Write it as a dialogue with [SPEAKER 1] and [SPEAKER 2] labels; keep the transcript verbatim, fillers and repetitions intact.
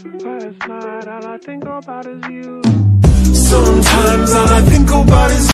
[SPEAKER 1] Last night, all I think about is you.
[SPEAKER 2] Sometimes